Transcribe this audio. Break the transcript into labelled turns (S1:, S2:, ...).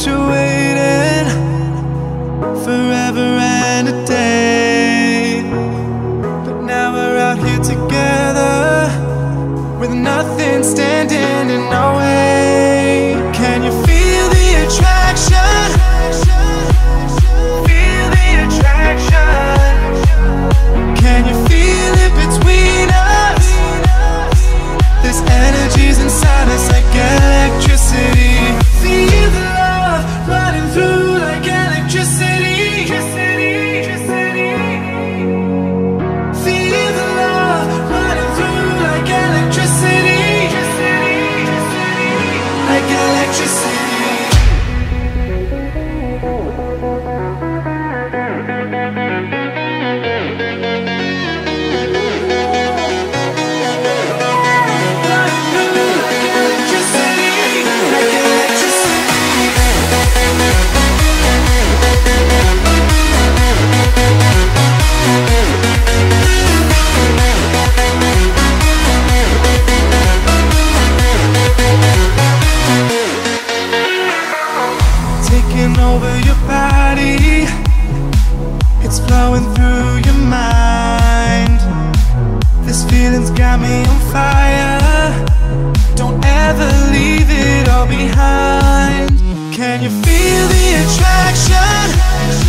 S1: infatuated forever and a day, but now we're out here together with nothing standing in our way. Can you feel the attraction? Feel the attraction. Can you feel it between us? This energy's inside us like electricity. Feel the love running through like electricity. Feel the love running through like electricity. Like electricity. Taking over your body, it's flowing through your mind. This feeling's got me on fire. Don't ever leave it all behind. Can you feel the attraction?